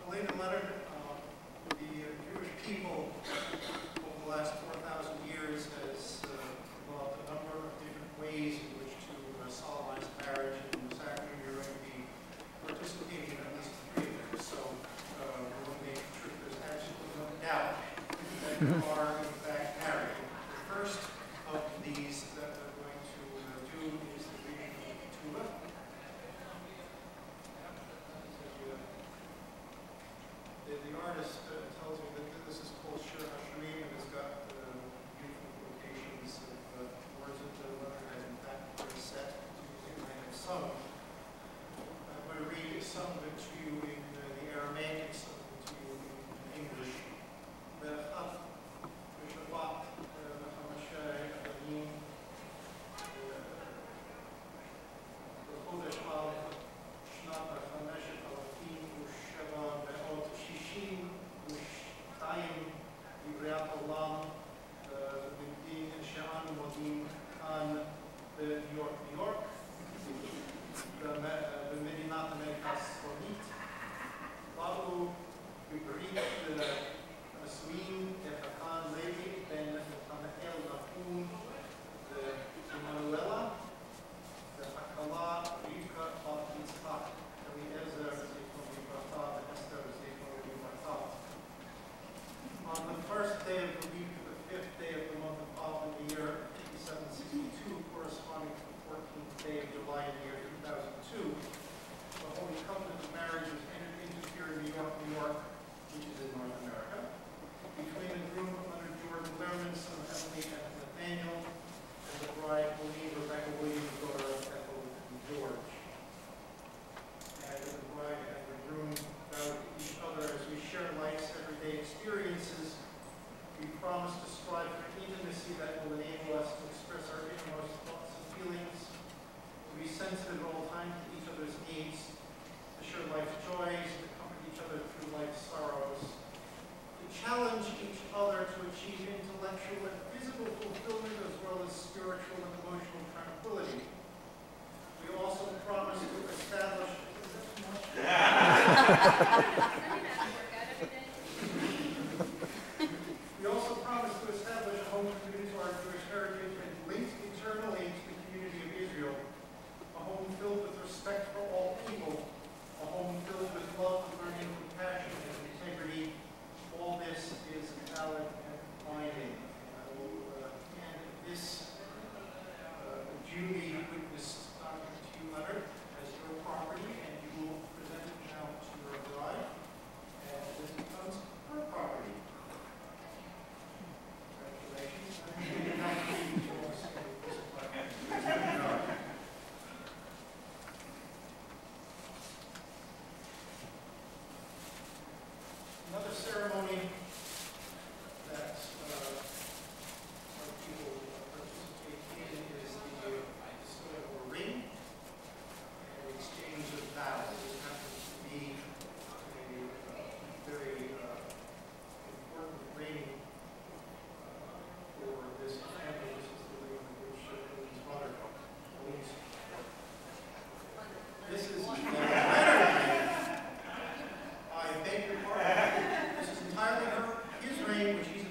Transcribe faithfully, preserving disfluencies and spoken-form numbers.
Helene and Leonard, uh, the Jewish people over the last four thousand years has uh, developed a number of different ways in which to uh, solemnize marriage, and this afternoon you're going to be participating in at least three of them. So uh, we're going to make sure there's absolutely no doubt that you are in fact married. The first of these that we're going to uh, do is the reading of the Chuppa. The, the artist uh, tells me that this is called Shir HaShirim, and it's got uh, beautiful quotations of uh, words that the Leonard has in fact already set to music and I have sung. I'm going to read some of it to you in uh, the Aramaic, some of it to you in English. Be'achat, B'shabbat, B'hamashai, Helene, B'chodesh Av, Shnat HaChameshet Alafim, U'sheva Be'ot Shishim, U'shtayim, Yivriat Olam, B'din She'an Modim Khan, B'New York, New York, B'medinat Amerikasonit, Ba'u, B'Brit, Asuim, Echakan Levi, Ben Nathanael Nahum, Emanuela, Hakala, Rivka, Bat Yitzchak, Eliezer, Zechon Libracha, Esther, Zechon Libracha. On the first day of the week of the fifth day of the month of Av in the year fifty-seven sixty-two, corresponding to the fourteenth day of July in the year two thousand two, the Holy Covenant of Marriage was entered into here in New York, New York, which is in North America, between the groom Leonard Lehrman, son of Emily and Nathaniel, and the bride Helene Rebecca Williams, daughter of Ethel and George. And the bride and the groom vow to each other as we share life's everyday experiences. We promise to strive for intimacy that will enable us to express our innermost thoughts and feelings, to be sensitive at all times to each other's needs, to share life's joys, to comfort each other through life's sorrows, to challenge each other to achieve intellectual and physical fulfillment as well as spiritual and emotional tranquility. We also promise to establish We also promise to establish a home community to our Jewish heritage and linked eternally to the community of Israel, a home filled with respect for all people, a home filled with love, learning, compassion, and integrity. All this is valid and binding. I will uh, hand this uh, duly witnessed document to you, Leonard, as your property, and you will present it now to your bride, and this becomes her property. Congratulations. Another ceremony that uh, some people participate in is the bestowing of a ring and the exchange of vows. This happens to be a uh, very uh, important ring uh, for this family. This is the ring which uh, Helene's mother owns. This is uh, I beg your pardon. This is entirely her, his ring, which he's